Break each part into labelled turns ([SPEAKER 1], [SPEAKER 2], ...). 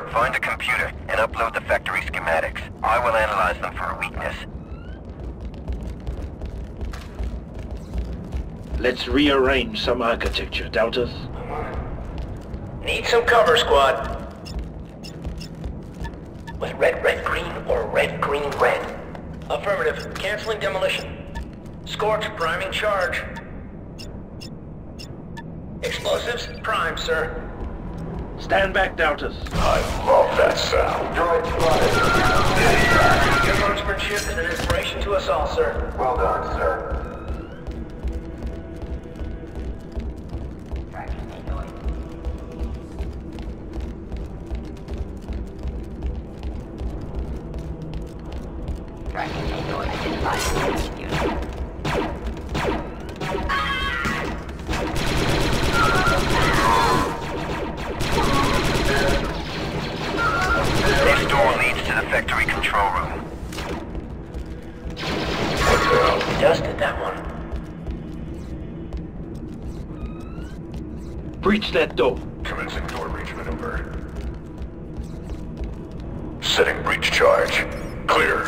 [SPEAKER 1] Find a computer and upload the factory schematics. I will analyze them for a weakness.
[SPEAKER 2] Let's rearrange some architecture, Deltas.
[SPEAKER 3] Need some cover, squad. With red, red, green, or red, green, red? Affirmative. Canceling demolition. Scorch, priming charge. Explosives, prime, sir.
[SPEAKER 2] Stand back, Deltas.
[SPEAKER 4] I love that sound.
[SPEAKER 3] Droid spotted. Your marksmanship is an inspiration to us all, sir.
[SPEAKER 1] Well done, sir. This door leads to the factory control room.
[SPEAKER 3] Dusted that one.
[SPEAKER 2] Breach that door.
[SPEAKER 4] Commencing door breach maneuver. Setting breach charge. Clear.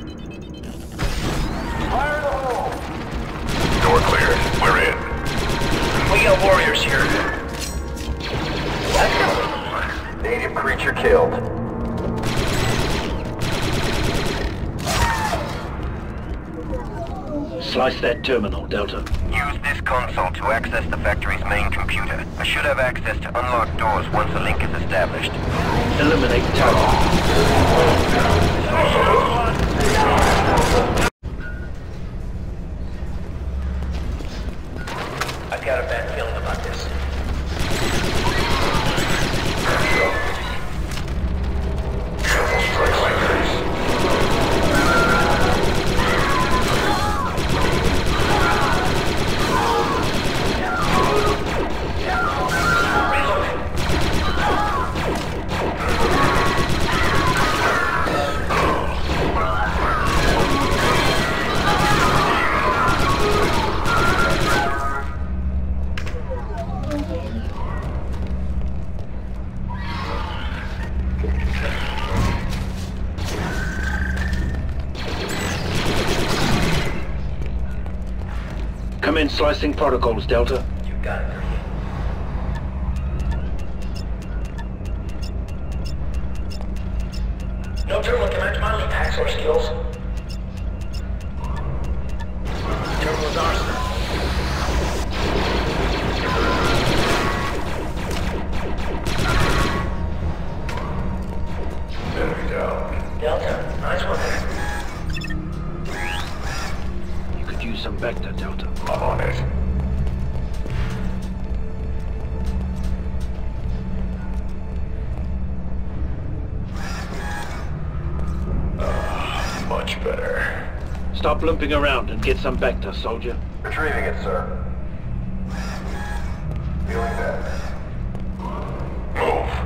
[SPEAKER 3] Fire in the hole!
[SPEAKER 4] Door cleared. We're in.
[SPEAKER 3] We got warriors here.
[SPEAKER 1] Native creature killed.
[SPEAKER 2] Slice that terminal, Delta.
[SPEAKER 1] Use this console to access the factory's main computer. I should have access to unlock doors once a link is established.
[SPEAKER 2] Eliminate tower.
[SPEAKER 3] I've got a bad feeling about this.
[SPEAKER 4] Triple strike fighters.
[SPEAKER 2] Commence slicing protocols, Delta.
[SPEAKER 3] You got it. No terminal can match my lead hacks or skills. Terminal's ours, sir.
[SPEAKER 4] Enemy down.
[SPEAKER 3] Delta, nice one there.
[SPEAKER 2] You could use some Vector, Delta.
[SPEAKER 4] I'm on it. Much better.
[SPEAKER 2] Stop limping around and get some Vector, soldier.
[SPEAKER 1] Retrieving it, sir. Feeling that.
[SPEAKER 4] Move.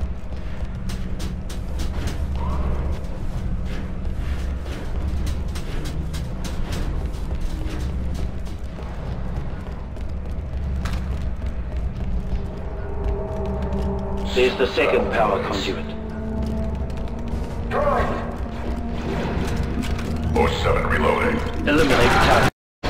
[SPEAKER 2] There's the second power conduit.
[SPEAKER 1] Droid!
[SPEAKER 4] 07 reloading.
[SPEAKER 2] Eliminate tower.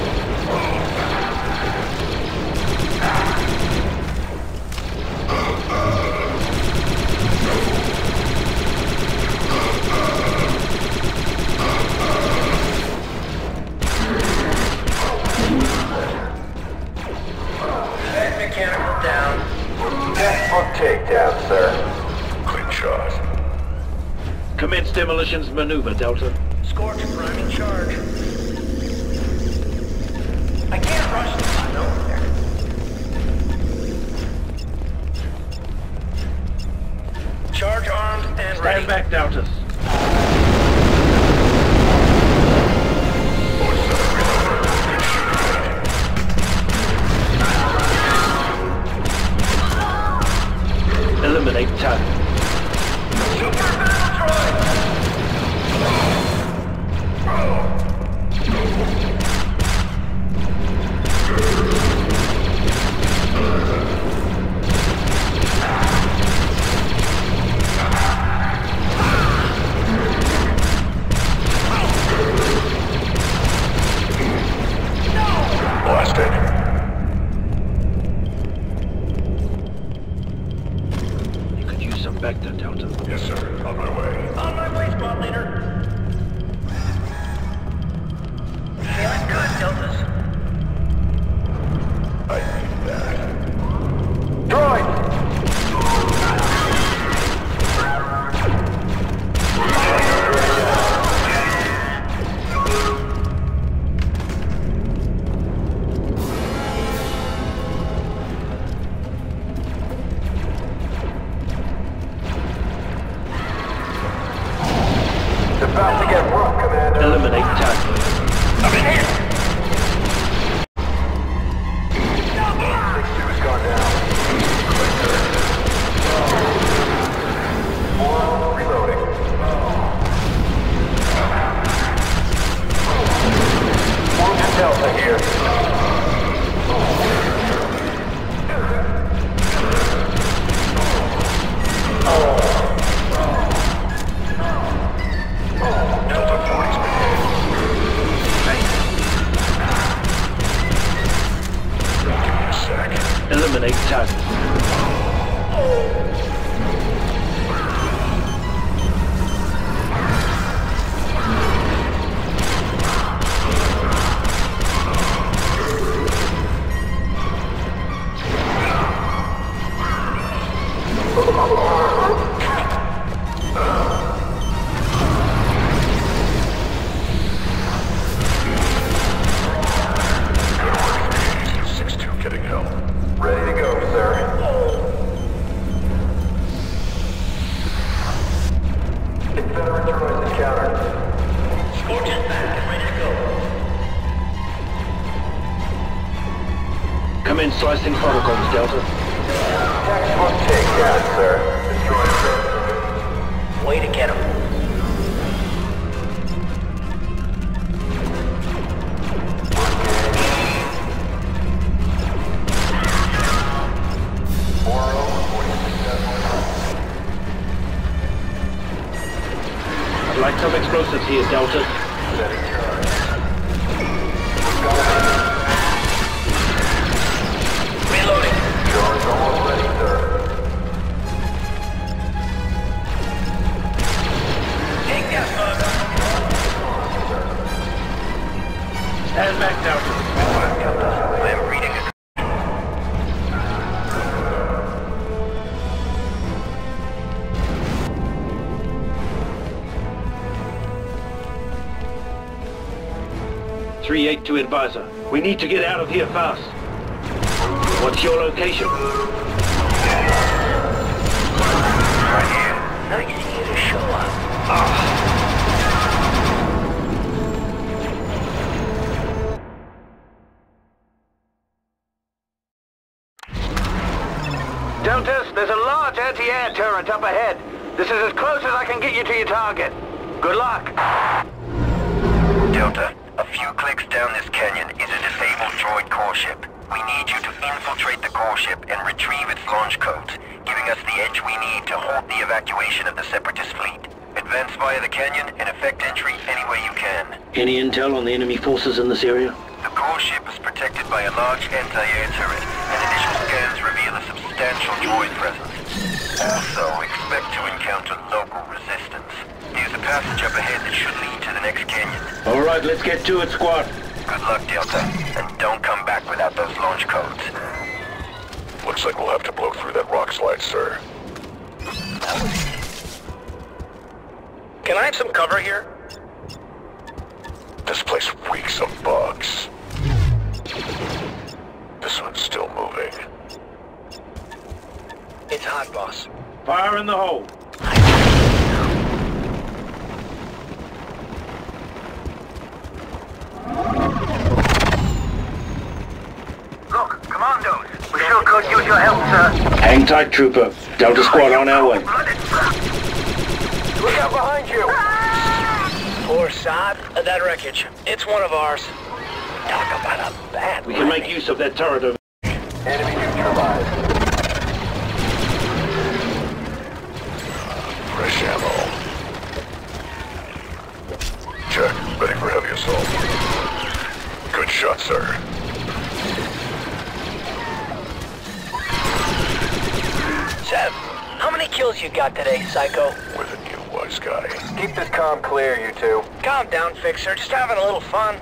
[SPEAKER 3] Head mechanical down.
[SPEAKER 1] Textbook takedown, sir.
[SPEAKER 4] Clean shot.
[SPEAKER 2] Commence demolitions maneuver, Delta.
[SPEAKER 3] Scorch, priming charge. I can't rush this. I know there. Charge armed and ready.
[SPEAKER 2] Stand back, Deltas.
[SPEAKER 4] 07 reloader. Good shooting.
[SPEAKER 2] Eliminate tower.
[SPEAKER 3] Super battle droid!
[SPEAKER 1] Delta here.
[SPEAKER 4] Delta 40's been hit. Give me a sec.
[SPEAKER 2] Eliminate target.
[SPEAKER 1] Ready to go, sir. Confederate droids encountered.
[SPEAKER 3] Scorch is back and ready to go.
[SPEAKER 2] Commence slicing protocols, Delta.
[SPEAKER 1] Textbook takedown, sir. Destroy sir.
[SPEAKER 3] Way to get him.
[SPEAKER 2] I'd like some explosives here, Delta.
[SPEAKER 1] Setting charge.
[SPEAKER 3] Reloading.
[SPEAKER 1] Drone's almost ready, sir.
[SPEAKER 3] Take gas, bug.
[SPEAKER 2] Stand back, Delta.
[SPEAKER 1] I am reading it.
[SPEAKER 2] Three-8 to advisor. We need to get out of here fast. What's your location?
[SPEAKER 1] Right here.
[SPEAKER 3] Nice of you to show up.
[SPEAKER 5] Deltas, there's a large anti-air turret up ahead. This is as close as I can get you to your target. Good luck.
[SPEAKER 1] Delta, a few clicks down this canyon is a disabled droid core ship. We need you to infiltrate the core ship and retrieve its launch codes, giving us the edge we need to halt the evacuation of the Separatist fleet. Advance via the canyon and effect entry any way you can.
[SPEAKER 2] Any intel on the enemy forces in this area?
[SPEAKER 1] The core ship is protected by a large anti-air turret, and initial scans reveal a substantial droid presence. Also, expect to encounter local resistance. There's a passage up ahead that should lead to the next canyon.
[SPEAKER 2] All right, let's get to it, squad.
[SPEAKER 1] Good luck, Delta, and don't come back without those launch codes.
[SPEAKER 4] Looks like we'll have to blow through that rock slide, sir.
[SPEAKER 3] Can I have some cover here?
[SPEAKER 4] This place reeks of bugs. This one's still moving.
[SPEAKER 3] It's hot, boss.
[SPEAKER 2] Fire in the hole.
[SPEAKER 5] Look, commandos, we sure could use your help, sir.
[SPEAKER 2] Hang tight, trooper. Delta squad on our way.
[SPEAKER 1] Look out behind you!
[SPEAKER 3] Poor sod. That wreckage. It's one of ours. Talk about a bad
[SPEAKER 2] We can make use of that turret over.
[SPEAKER 1] Enemy neutralized.
[SPEAKER 4] Fresh ammo. Check. Ready for heavy assault. Good shot, sir.
[SPEAKER 3] Sev, how many kills you got today, Psycho?
[SPEAKER 4] With a new wise guy.
[SPEAKER 1] Keep this comm clear, you two.
[SPEAKER 3] Calm down, Fixer. Just having a little fun.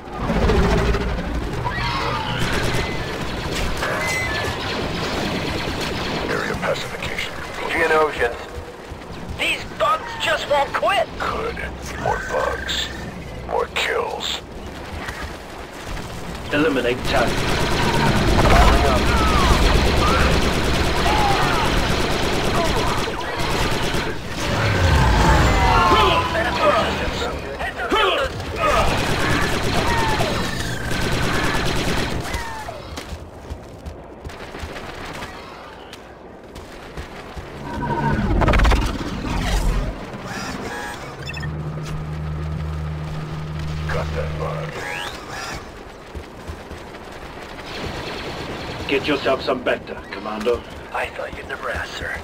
[SPEAKER 4] Area pacification.
[SPEAKER 1] Geonosians.
[SPEAKER 3] These bugs just won't quit.
[SPEAKER 4] Good. More bugs. More kills.
[SPEAKER 2] Eliminate target.
[SPEAKER 1] Powering up.
[SPEAKER 4] Got that bug.
[SPEAKER 2] Get yourself some Bacta, Commando.
[SPEAKER 3] I thought you'd never ask, sir.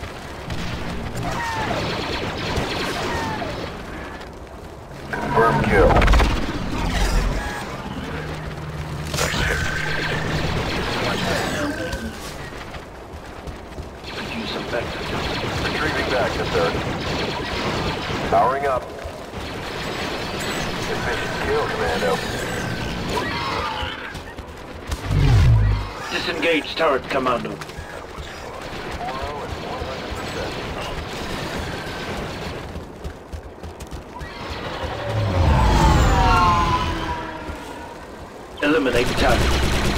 [SPEAKER 4] Confirm kill.
[SPEAKER 2] Could use some Bacta, Delta.
[SPEAKER 4] Retrieving back to third. Powering up. Efficient kill, Commando.
[SPEAKER 2] Disengage turret, Commando. Eliminate target.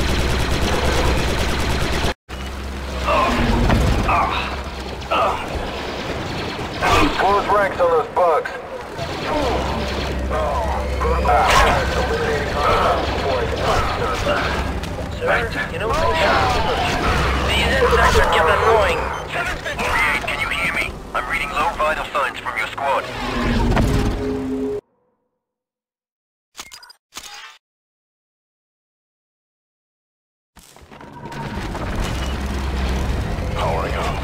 [SPEAKER 4] Close ranks on those bugs.
[SPEAKER 3] Sir, you know what these insects are getting annoying.
[SPEAKER 1] 48, can you hear me? I'm reading low vital signs from your squad.
[SPEAKER 4] Powering up.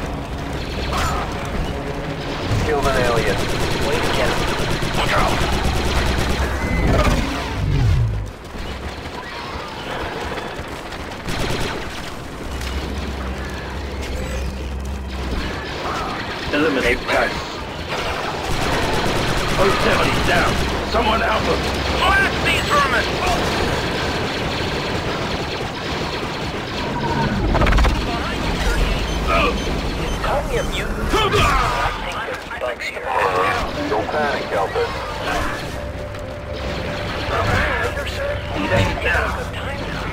[SPEAKER 4] Killed an alien.
[SPEAKER 3] Wait to get him.
[SPEAKER 1] Look out!
[SPEAKER 2] Eliminate target. 070 down. Someone help him.
[SPEAKER 3] Blast these vermin! Call me a mutant. I think there's bugs here.
[SPEAKER 4] Don't panic, Delta.
[SPEAKER 3] Good time now.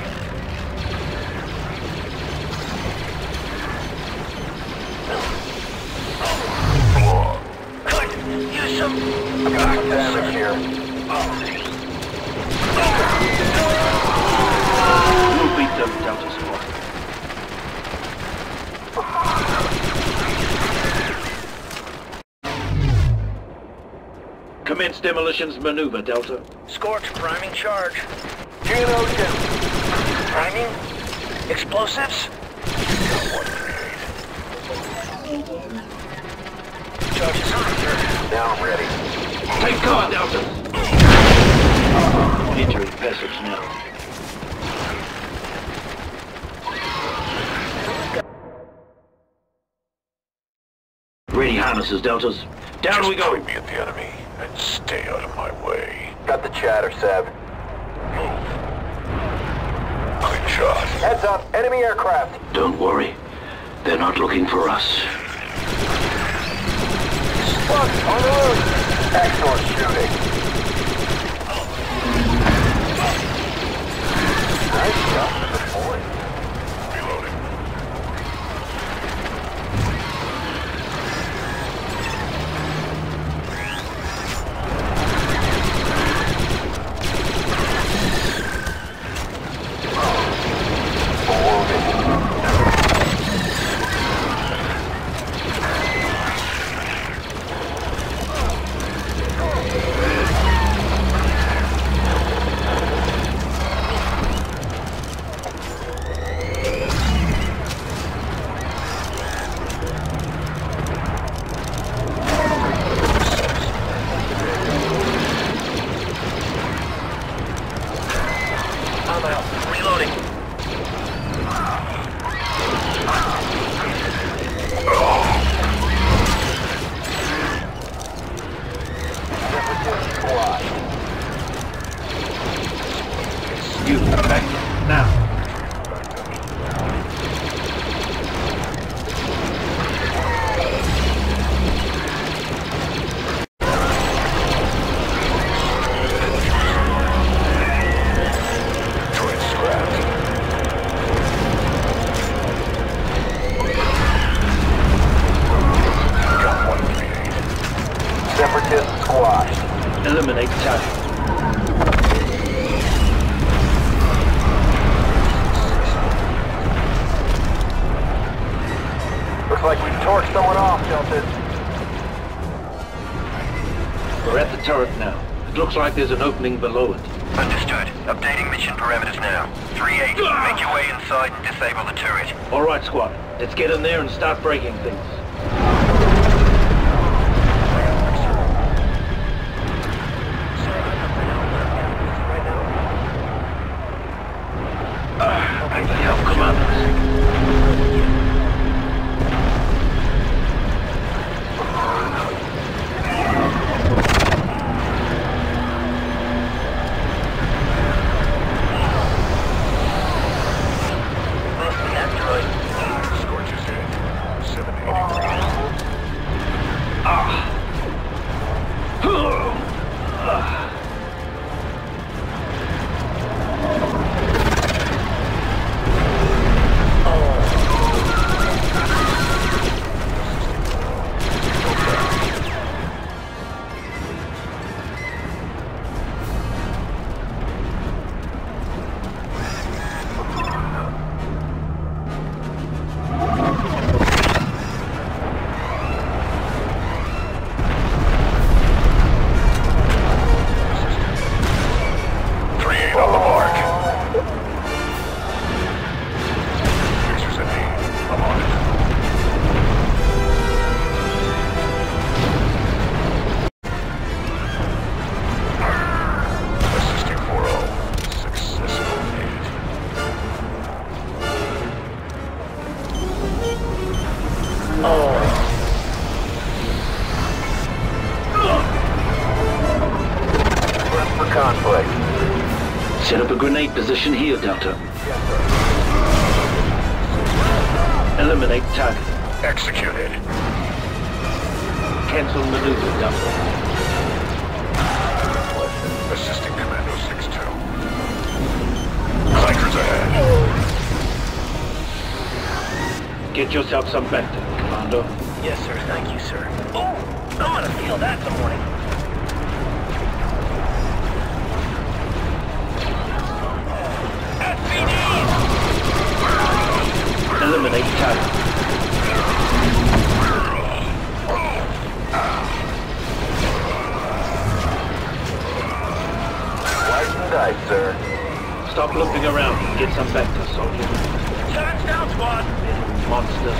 [SPEAKER 3] Good. Use some.
[SPEAKER 4] Got some damage here.
[SPEAKER 2] We'll beat them, Delta Squad. Commence demolitions maneuver, Delta.
[SPEAKER 3] Scorch, priming charge.
[SPEAKER 4] Geonosian.
[SPEAKER 3] Priming? Explosives? Charge is on, sir.
[SPEAKER 4] Now ready.
[SPEAKER 2] Take cover, Delta! Entering passage now. Ready harnesses, Deltas. Down
[SPEAKER 4] Just
[SPEAKER 2] we go!
[SPEAKER 4] point me at the enemy and stay out of my way. Got the chatter, Seb. Move. Good shot. Heads up, enemy aircraft.
[SPEAKER 2] Don't worry. They're not looking for us.
[SPEAKER 4] Look, on the roof. Excellent shooting. Nice shot, good boy. Reloading.
[SPEAKER 3] I'm out. Reloading.
[SPEAKER 2] You, back now.
[SPEAKER 4] Separatist squashed.
[SPEAKER 2] Eliminate target.
[SPEAKER 4] Looks like we've torched someone off, Delta.
[SPEAKER 2] We're at the turret now. It looks like there's an opening below it.
[SPEAKER 1] Understood. Updating mission parameters now. 3-8, make your way inside and disable the turret.
[SPEAKER 2] All right, squad. Let's get in there and start breaking things. Thank the help, Commanders.
[SPEAKER 4] Conflict.
[SPEAKER 2] Set up a grenade position here, Delta. Eliminate target.
[SPEAKER 4] Executed.
[SPEAKER 2] Cancel maneuver, Delta.
[SPEAKER 4] Assisting Commando 6-2. Clankers ahead.
[SPEAKER 2] Get yourself some Bacta, Commando.
[SPEAKER 3] Yes, sir. Thank you, sir. Oh, I'm gonna feel that in the morning.
[SPEAKER 2] Eliminate target.
[SPEAKER 4] Slice and dice, sir.
[SPEAKER 2] Stop looking around and get some Bacta, soldier.
[SPEAKER 3] Shots down, squad!
[SPEAKER 2] Monsters.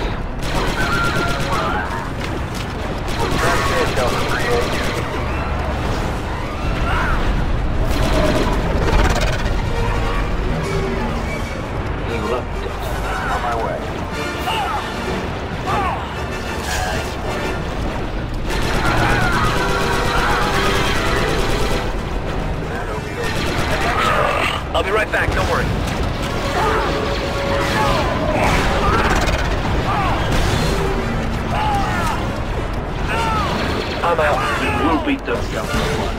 [SPEAKER 4] That's it, Delta 3-8.
[SPEAKER 2] Heal up, Delta.
[SPEAKER 4] On my way.
[SPEAKER 3] I'll be right back, don't worry. I'm out.
[SPEAKER 2] We'll beat them, Delta.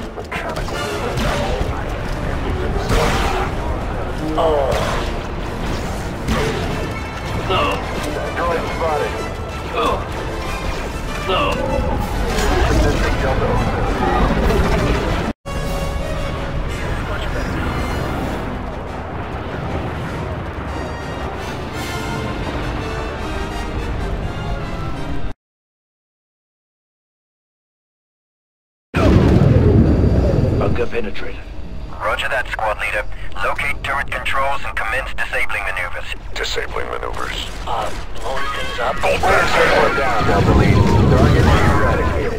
[SPEAKER 3] Oh.
[SPEAKER 2] No.
[SPEAKER 4] Droid spotted.
[SPEAKER 2] Oh. No.
[SPEAKER 4] Assisting Delta 02.
[SPEAKER 3] Much better now.
[SPEAKER 2] Bunker penetrated.
[SPEAKER 1] Roger that, squad leader. Locate turret controls and commence disabling maneuvers.
[SPEAKER 4] Disabling maneuvers.
[SPEAKER 3] Blowing things up.
[SPEAKER 4] We're one down, Delta Lead. Target eradicated.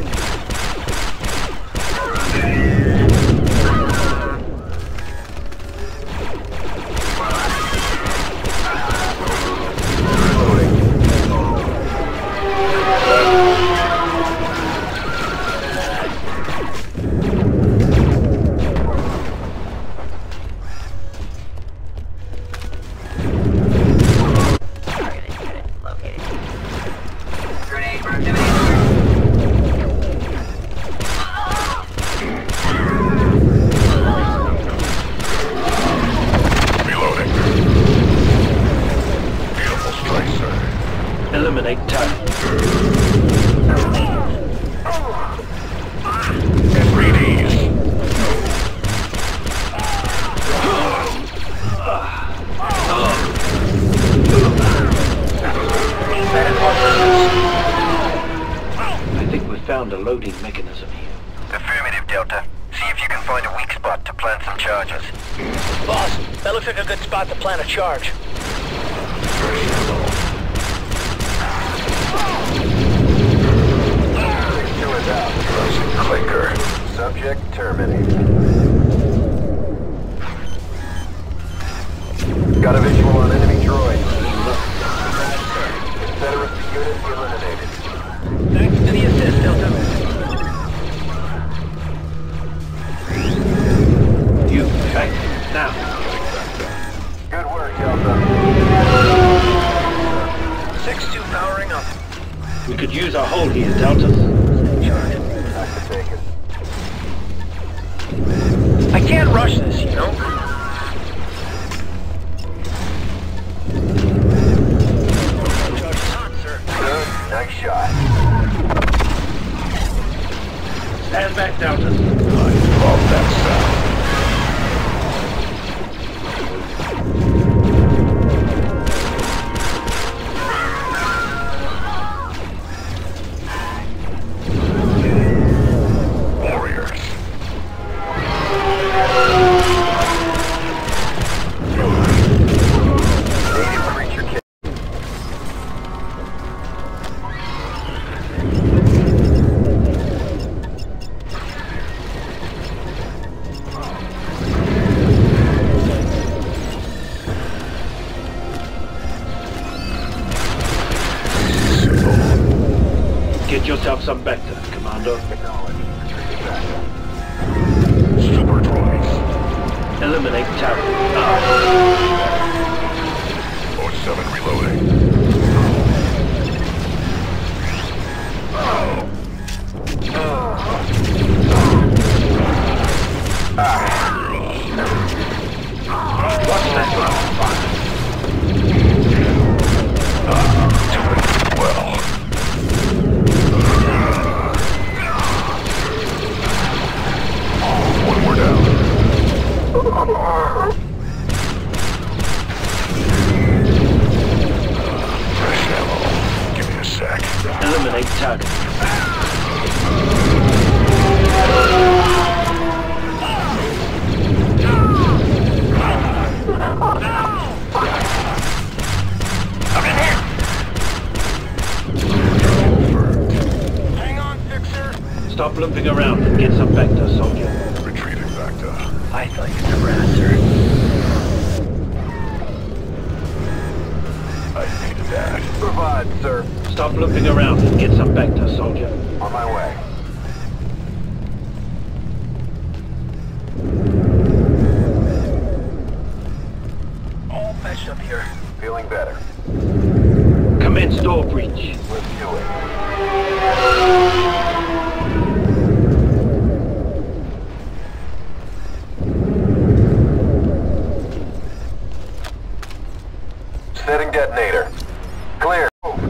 [SPEAKER 2] Eliminate target. I think we found a loading mechanism here.
[SPEAKER 1] Affirmative, Delta. See if you can find a weak spot to plant some charges.
[SPEAKER 3] Boss, that looks like a good spot to plant a charge.
[SPEAKER 4] Clinker. Subject terminated. Got a visual on enemy droid. Confederacy unit eliminated.
[SPEAKER 3] Thanks to the assist, Delta.
[SPEAKER 2] You, okay? Now.
[SPEAKER 4] Good work, Delta.
[SPEAKER 3] 6-2 powering up.
[SPEAKER 2] We could use our hold here, Deltas.
[SPEAKER 3] Charge.
[SPEAKER 4] I can take it.
[SPEAKER 3] I can't rush this, you know? Charge is hot, sir.
[SPEAKER 4] Good. Nice shot.
[SPEAKER 2] Stand back, Deltas.
[SPEAKER 4] I love that sound.
[SPEAKER 2] Get yourself some Vector, Commando.
[SPEAKER 4] Super droids.
[SPEAKER 2] Eliminate tower.
[SPEAKER 4] 07 reloading.
[SPEAKER 2] What's that?
[SPEAKER 4] Well. One more down. Fresh ammo. Give me a sec.
[SPEAKER 2] Eliminate target.
[SPEAKER 3] I'm in here! Hang on, Fixer.
[SPEAKER 2] Stop limping around and get some Vector, soldier.
[SPEAKER 4] Retreating back to...
[SPEAKER 3] I thought you never answered.
[SPEAKER 4] I needed that. Provide, sir.
[SPEAKER 2] Stop limping around and get some Vector, soldier.
[SPEAKER 4] On my way.
[SPEAKER 3] All meshed up here.
[SPEAKER 4] Feeling better.
[SPEAKER 2] Commence door breach.
[SPEAKER 4] Let's do it. Setting detonator. Clear.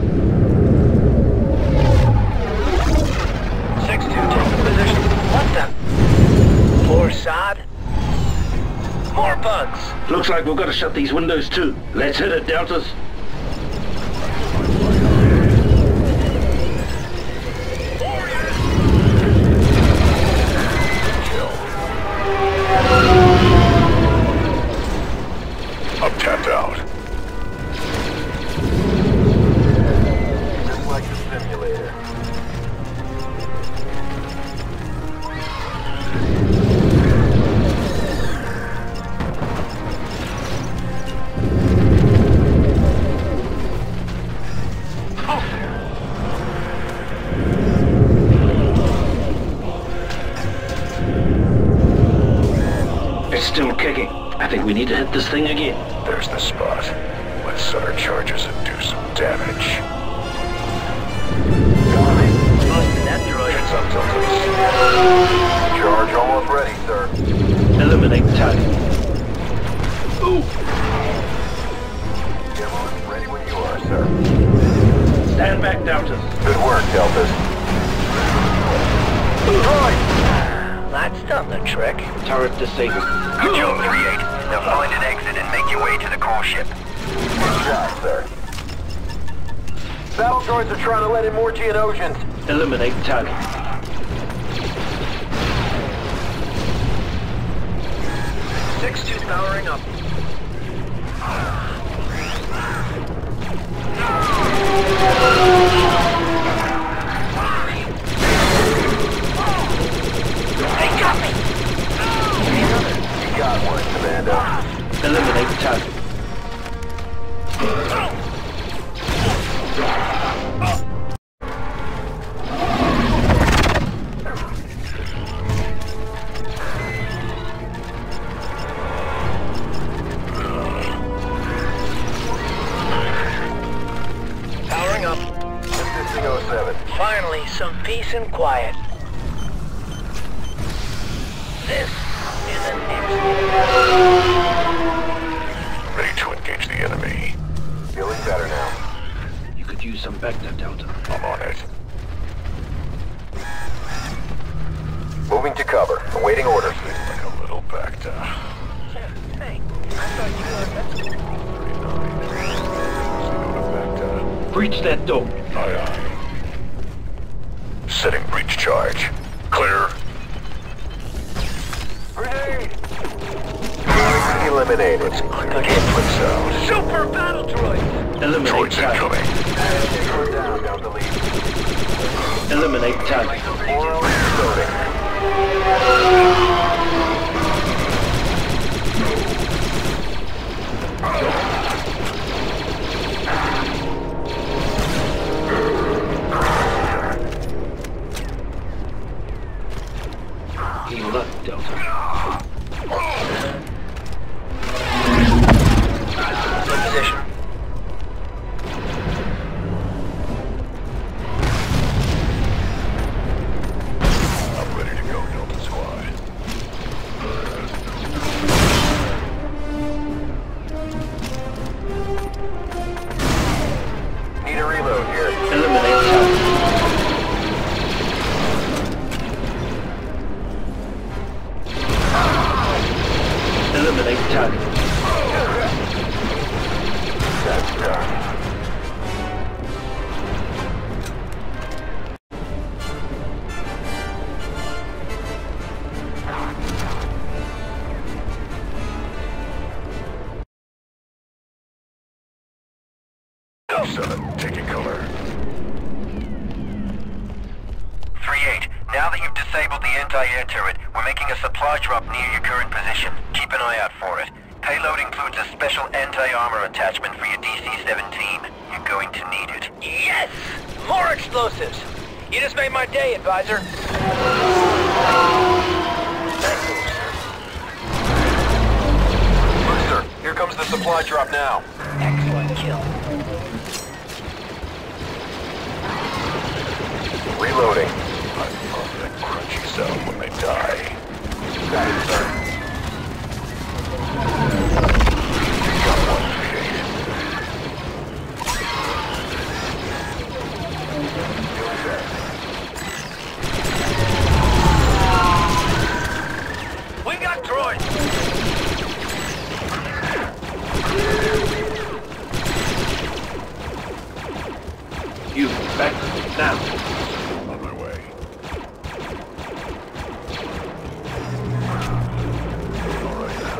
[SPEAKER 3] 6-2, take the position. What the? More sod? More bugs.
[SPEAKER 2] Looks like we've got to shut these windows too. Let's hit it, Deltas.
[SPEAKER 4] I'm tapped out. Just like the simulator.
[SPEAKER 2] It's still kicking. I think we need to hit this thing again.
[SPEAKER 4] There's the spot. Let's set our charges and do some damage.
[SPEAKER 3] Busted that droid.
[SPEAKER 4] Heads up, Deltas. Charge almost ready, sir.
[SPEAKER 2] Eliminate target. Ooh.
[SPEAKER 4] Demo is ready when you are, sir.
[SPEAKER 2] Stand back, Deltas.
[SPEAKER 4] Good work, Deltas. Droid!
[SPEAKER 3] That's done the trick.
[SPEAKER 2] Turret disabled.
[SPEAKER 1] Good job, 3-8. Now find an exit and make your way to the core ship.
[SPEAKER 4] Good job, sir. Battle droids are trying to let in more Geonosians.
[SPEAKER 2] Eliminate target.
[SPEAKER 3] 6-2 powering up. They got me!
[SPEAKER 4] You got one, Commando.
[SPEAKER 2] Eliminate target.
[SPEAKER 3] Powering up.
[SPEAKER 4] Assisting 07.
[SPEAKER 3] Finally, some peace and quiet. This is an
[SPEAKER 4] Ready to engage the enemy. Feeling better now.
[SPEAKER 2] You could use some Vector, Delta.
[SPEAKER 4] I'm on it. Moving to cover. Awaiting orders. Like a little Vector.
[SPEAKER 3] Hey, I thought you were
[SPEAKER 2] Breach that door.
[SPEAKER 4] Aye, aye. Setting breach charge. Clear. Grenade! Eliminated. Good hit. Flips out.
[SPEAKER 3] Super battle droid!
[SPEAKER 2] Eliminate
[SPEAKER 4] Droids
[SPEAKER 2] target.
[SPEAKER 4] incoming. Down the lead.
[SPEAKER 2] Eliminate target.
[SPEAKER 4] 4 hours loading.
[SPEAKER 2] Heal up, Delta.
[SPEAKER 3] In position.
[SPEAKER 4] I'm ready to go, Delta Squad. Need a reload here.
[SPEAKER 2] Eliminate target. Eliminate target.
[SPEAKER 4] That's done. Seven, taking cover.
[SPEAKER 1] 3-8, now that you've disabled the anti-air turret, we're making a supply drop near your current position. Keep an eye out for it. Payload includes a special anti-armor attachment for your DC-17. You're going to need it.
[SPEAKER 3] Yes! More explosives! You just made my day, advisor.
[SPEAKER 4] Booster, here comes the supply drop now.
[SPEAKER 3] Excellent kill.
[SPEAKER 4] Reloading. I love that crunchy sound when they die. Got it, sir. Got one shade.
[SPEAKER 3] We got droids!
[SPEAKER 2] You back now.
[SPEAKER 4] On my way. All right now.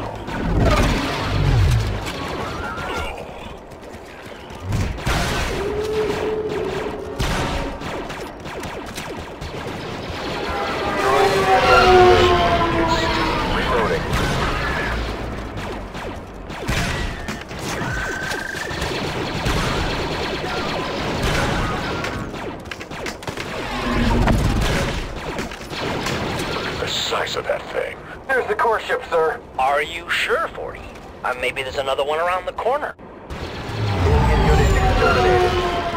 [SPEAKER 4] Reloading. The size of that thing. There's the core ship, sir.
[SPEAKER 3] Are you sure, 40? Maybe there's another one around the corner.
[SPEAKER 4] Alien unit exterminated.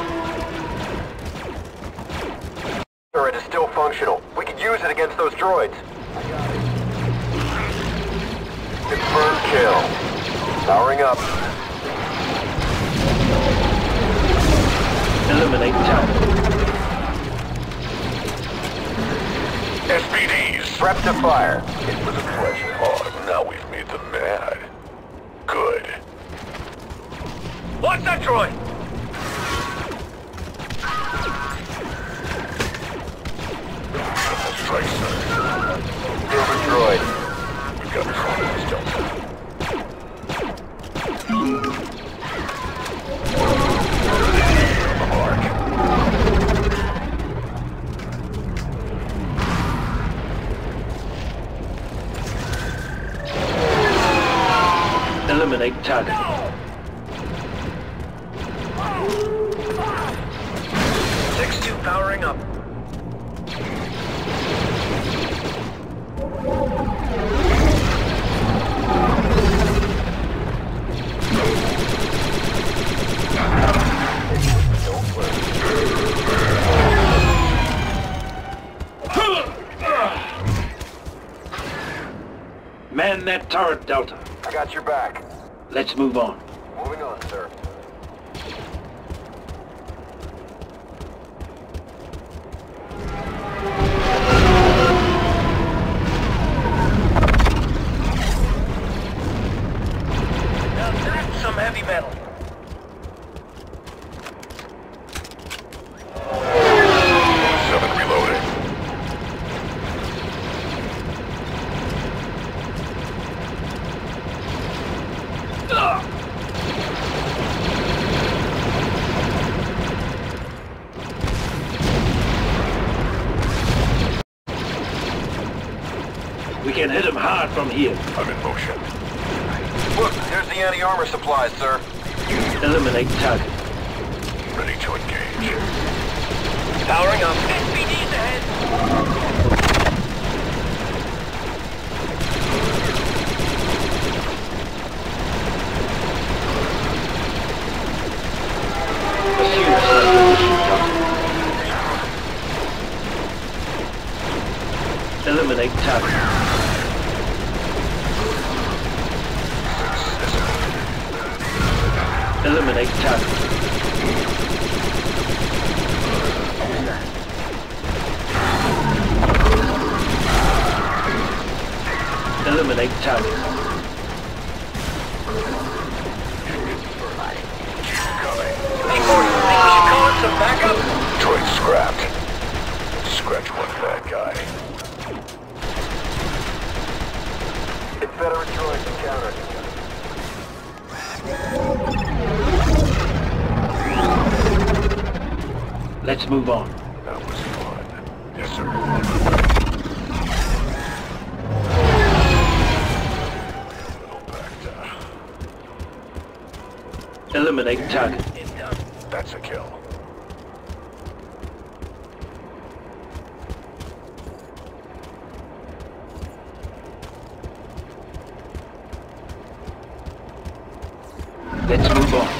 [SPEAKER 4] Turret is still functional. We could use it against those droids. Confirmed kill. Powering up.
[SPEAKER 2] Eliminate target.
[SPEAKER 4] SPDs. Prep to fire. It was a pleasure. Oh, now we've made them mad. Good.
[SPEAKER 3] What's that droid?
[SPEAKER 4] Strike, sir. Silver droid. We've got problems, Delta.
[SPEAKER 2] Eliminate target.
[SPEAKER 3] 6-2 powering up.
[SPEAKER 2] Man that turret, Delta.
[SPEAKER 4] I got your back.
[SPEAKER 2] Let's move on.
[SPEAKER 4] Moving on, sir.
[SPEAKER 3] Now that's some heavy metal.
[SPEAKER 2] We can hit him hard from here.
[SPEAKER 4] I'm in motion. Look, there's the anti-armor supplies, sir.
[SPEAKER 2] Eliminate target.
[SPEAKER 4] Ready to engage.
[SPEAKER 3] Powering up. SPD's ahead.
[SPEAKER 2] Pursue self position, Delta. Eliminate target. Eliminate target. Eliminate target.
[SPEAKER 3] Hey, Gordon, think we should call in some backup?
[SPEAKER 4] Droid scrapped. Scratch one bad guy. Confederate droids encountered.
[SPEAKER 2] Let's move on.
[SPEAKER 4] That was fun. Yes, sir.
[SPEAKER 2] Eliminate target.
[SPEAKER 4] That's a kill.
[SPEAKER 2] Let's move on.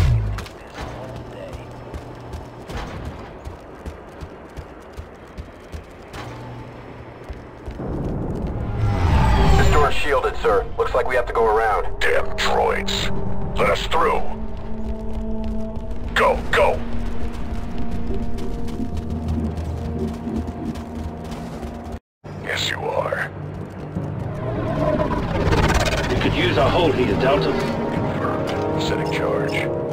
[SPEAKER 4] This door's shielded, sir. Looks like we have to go around. Damn droids. Let us through. Go, go! Yes, you are.
[SPEAKER 2] We could use our hold here, Delta.
[SPEAKER 4] Confirmed. Setting charge.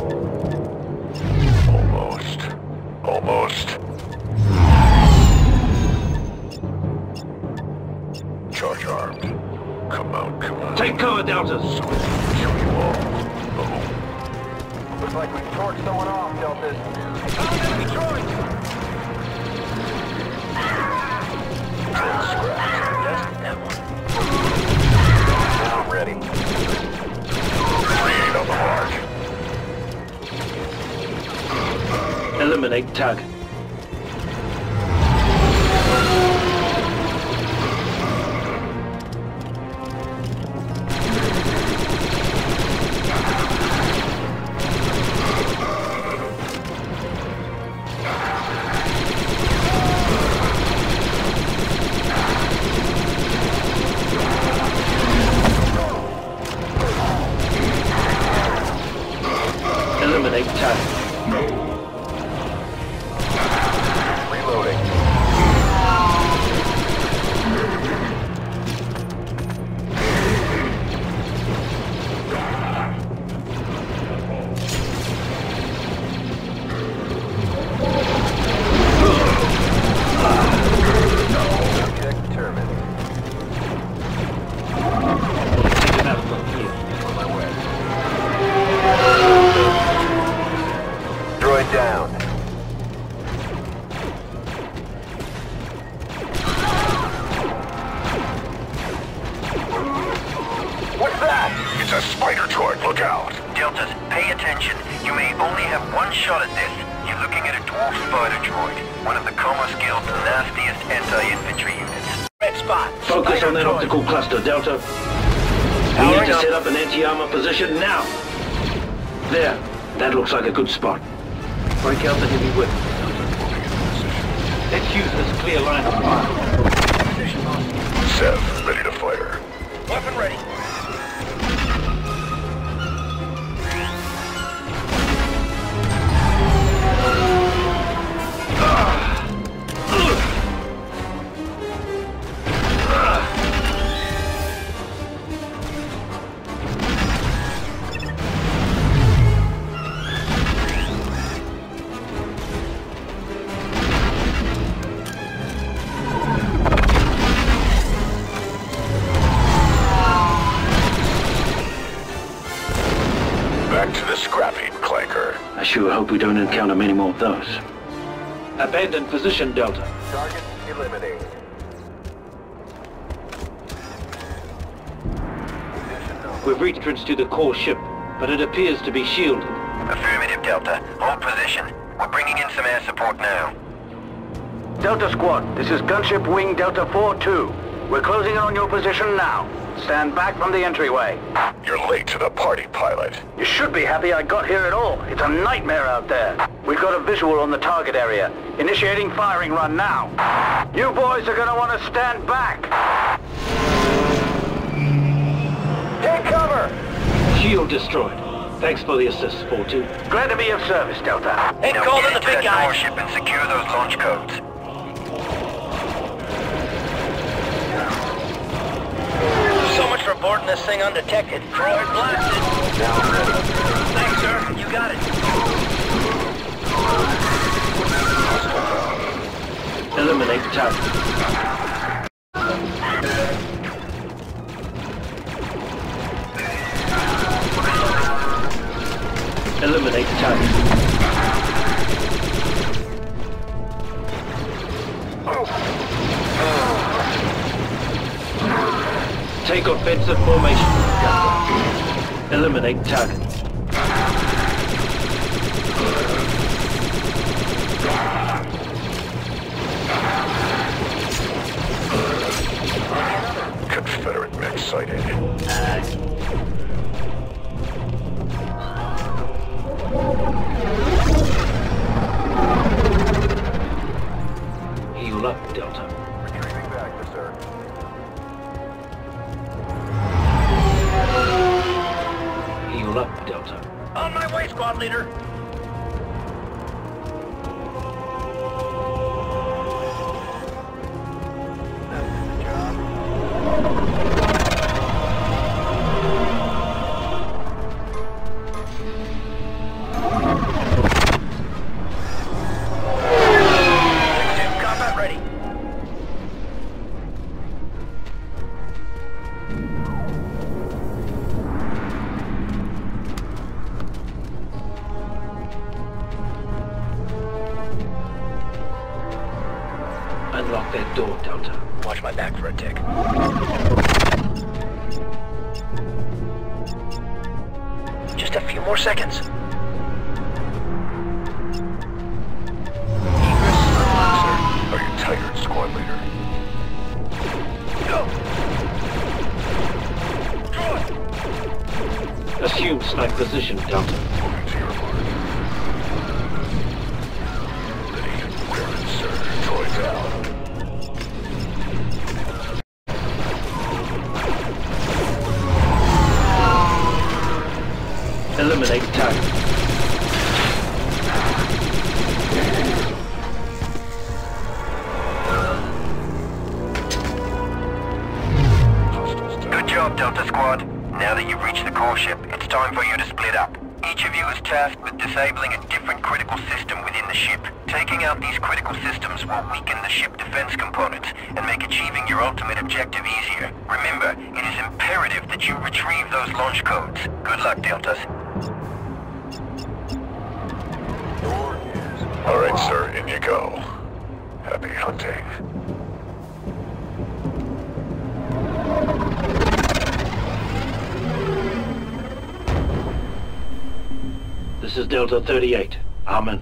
[SPEAKER 4] Almost. Almost. Charge armed. Come out, come out.
[SPEAKER 2] Take cover, Delta.
[SPEAKER 4] So we can kill you all. Oh. Looks like we torched someone off, Deltas.
[SPEAKER 3] Found enemy droids.
[SPEAKER 4] Droid scrapped.
[SPEAKER 3] Yes, that one.
[SPEAKER 4] Now I'm ready. 3-8 on the mark.
[SPEAKER 2] Eliminate target. Eliminate target.
[SPEAKER 4] Reloading. Subject determined.
[SPEAKER 2] Take him out from here.
[SPEAKER 4] On my way. Droid It's a spider droid, look out!
[SPEAKER 1] Deltas, pay attention. You may only have one shot at this. You're looking at a dwarf spider droid, one of the Commerce Guild's nastiest anti-infantry units.
[SPEAKER 3] Red spot.
[SPEAKER 2] Focus
[SPEAKER 3] Spider
[SPEAKER 2] on that
[SPEAKER 3] droid.
[SPEAKER 2] optical cluster, Delta. We
[SPEAKER 3] Powering
[SPEAKER 2] need to
[SPEAKER 3] up.
[SPEAKER 2] set up an anti-armor position now. There. That looks like a good spot. Break out the heavy weapons, Delta. Let's use this clear line of fire.
[SPEAKER 4] Sev, ready to fire.
[SPEAKER 3] Weapon ready.
[SPEAKER 4] Back to the scrapping, Clanker.
[SPEAKER 2] I sure hope we don't encounter many more of those. Abandoned position, Delta.
[SPEAKER 4] Target eliminated.
[SPEAKER 2] We've reached entrance to the core ship, but it appears to be shielded.
[SPEAKER 1] Affirmative, Delta. Hold position. We're bringing in some air support now.
[SPEAKER 5] Delta Squad, this is Gunship Wing Delta 4-2. We're closing in on your position now. Stand back from the entryway.
[SPEAKER 4] You're late to the party, pilot.
[SPEAKER 5] You should be happy I got here at all. It's a nightmare out there. We've got a visual on the target area. Initiating firing run now. You boys are gonna want to stand back.
[SPEAKER 3] Take cover.
[SPEAKER 2] Shield destroyed. Thanks for the assist, 4-2.
[SPEAKER 5] Glad to be of service, Delta.
[SPEAKER 3] Hey,
[SPEAKER 1] Now
[SPEAKER 3] call
[SPEAKER 1] get
[SPEAKER 3] in the
[SPEAKER 1] into
[SPEAKER 3] big
[SPEAKER 1] that
[SPEAKER 3] guy.
[SPEAKER 1] core ship and secure those launch codes.
[SPEAKER 3] So much for boarding this thing undetected. Droid blasted. Thanks, sir. You got it.
[SPEAKER 2] Eliminate target. Eliminate target. Take offensive formation. Eliminate target.
[SPEAKER 4] Confederate mech sighted.
[SPEAKER 2] Heal up, Delta.
[SPEAKER 4] Retrieving back, sir.
[SPEAKER 2] Heal up, Delta.
[SPEAKER 3] On my way, squad leader. Combat ready.
[SPEAKER 2] Unlock that door, Delta.
[SPEAKER 3] Watch my back for a tick. Just a few more seconds.
[SPEAKER 4] Are you tired, squad leader?
[SPEAKER 3] Go!
[SPEAKER 2] Assume snipe position, Delta.
[SPEAKER 4] Moving to your mark. Ready. Where is sir? Droid down.
[SPEAKER 2] Eliminate target.
[SPEAKER 1] Good job, Delta Squad. Now that you've reached the core ship, it's time for you to split up. Each of you is tasked with disabling a different critical system within the ship. Taking out these critical systems will weaken the ship defense components and make achieving your ultimate objective easier. Remember, it is imperative that you retrieve those launch codes. Good luck, Deltas.
[SPEAKER 4] All right, sir, in you go. Happy hunting.
[SPEAKER 2] This is Delta 38. Amen.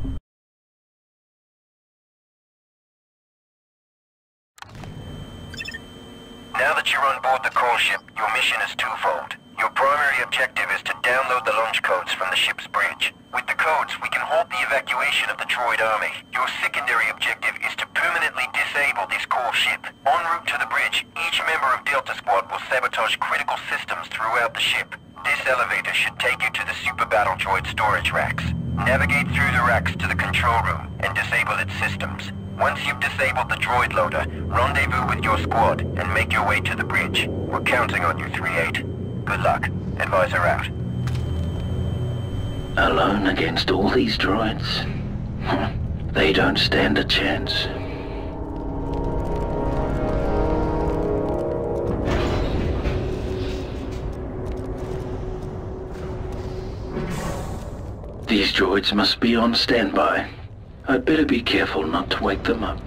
[SPEAKER 1] Now that you're on board the core ship, your mission is twofold. Your primary objective is to download the launch codes from the ship's bridge. With the codes, we can halt the evacuation of the droid army. Your secondary objective is to permanently disable this core ship. En route to the bridge, each member of Delta Squad will sabotage critical systems throughout the ship. This elevator should take you to the Super Battle Droid storage racks. Navigate through the racks to the control room and disable its systems. Once you've disabled the droid loader, rendezvous with your squad and make your way to the bridge. We're counting on you, 3-8. Good luck. Advisor out.
[SPEAKER 2] Alone against all these droids? They don't stand a chance. These droids must be on standby. I'd better be careful not to wake them up.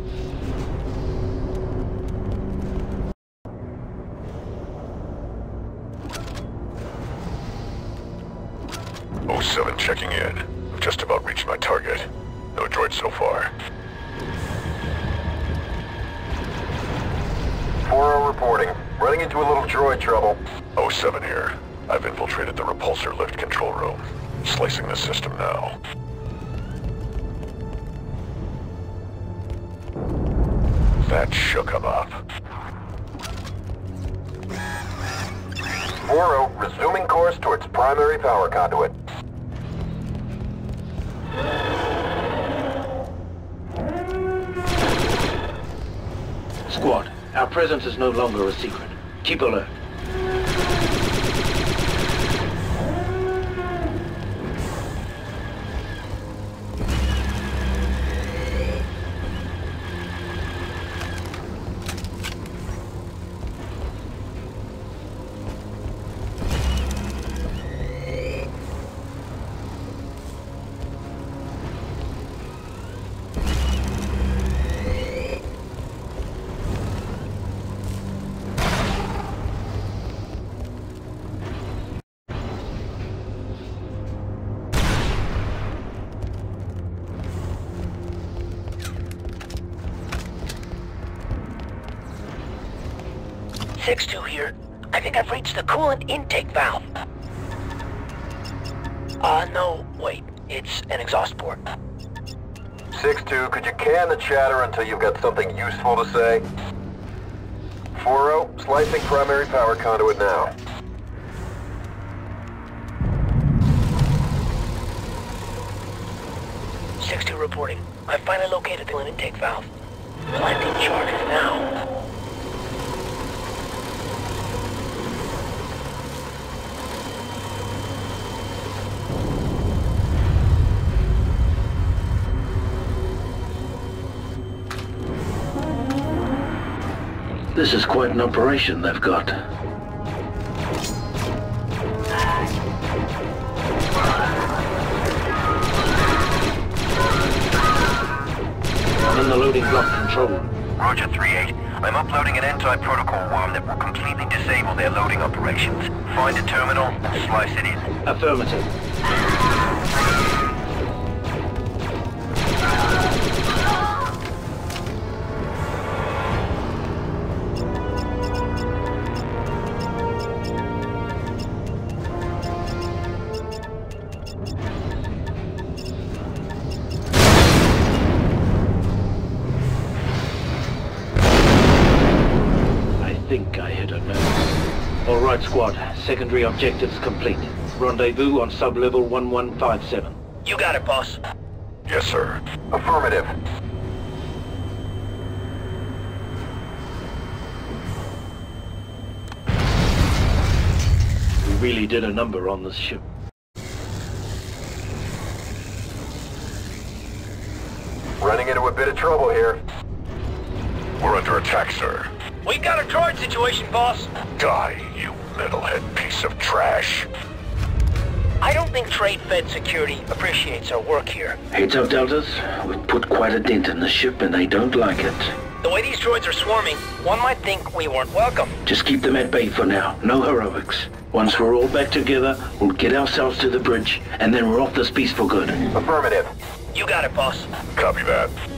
[SPEAKER 4] O7 checking in. I've just about reached my target. No droids so far.
[SPEAKER 1] 4-0 reporting. Running into a little droid trouble.
[SPEAKER 4] O7 here. I've infiltrated the repulsor lift control room. Slicing the system now. That shook him up.
[SPEAKER 1] 4-0, resuming course towards primary power conduit.
[SPEAKER 2] Squad, our presence is no longer a secret. Keep alert.
[SPEAKER 3] Here. I think I've reached the coolant intake valve. No, wait. It's an exhaust port.
[SPEAKER 1] 6-2, could you can the chatter until you've got something useful to say? 4-0, slicing primary power conduit now.
[SPEAKER 3] Reporting. I finally located the coolant intake valve. Planting charges now.
[SPEAKER 2] This is quite an operation they've got. I'm in the loading block control room.
[SPEAKER 1] Roger, 3-8. I'm uploading an anti-protocol worm that will completely disable their loading operations. Find a terminal and slice it in.
[SPEAKER 2] Affirmative. Squad, secondary objectives complete. Rendezvous on sub-level 1157.
[SPEAKER 3] You got it, boss.
[SPEAKER 4] Yes, sir.
[SPEAKER 1] Affirmative.
[SPEAKER 2] We really did a number on this ship.
[SPEAKER 1] Running into a bit of trouble here.
[SPEAKER 4] We're under attack, sir.
[SPEAKER 3] We've got a droid situation, boss.
[SPEAKER 4] Die, you metalhead piece of trash.
[SPEAKER 3] I don't think Trade Fed Security appreciates our work here.
[SPEAKER 2] Heads up, Deltas. We've put quite a dent in the ship and they don't like it.
[SPEAKER 3] The way these droids are swarming, one might think we weren't welcome.
[SPEAKER 2] Just keep them at bay for now. No heroics. Once we're all back together, we'll get ourselves to the bridge, and then we're off this beast for good.
[SPEAKER 4] Affirmative.
[SPEAKER 3] You got it, boss.
[SPEAKER 4] Copy that.